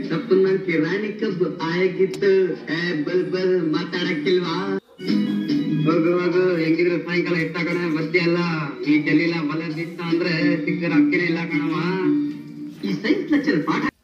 ತಪ್ಪನ್ನ ಕಿರಾಣಿ ಕಬ್ಬು ಆಗಿತ್ತು ಬಲ್ ಬಲ್ ಮಾತಾಡಕ್ಕಿಲ್ವಾ ಹೋಗು ಹೋಗು ಹೆಂಗಿದ್ರು ಸಾಯಂಕಾಲ ಎಷ್ಟ ಕಣ ಬರ್ತಿ ಅಲ್ಲ ಈ ಜಲೀಲ ಬಲ ದಿತ್ತ ಅಂದ್ರೆ ಸಿಕ್ಕರ ಅಕ್ಕಿನೇ ಇಲ್ಲ ಕಣವ ಈ ಸೈನ್ಸ್ ಲೆಕ್ಚರ್ ಪಾಠ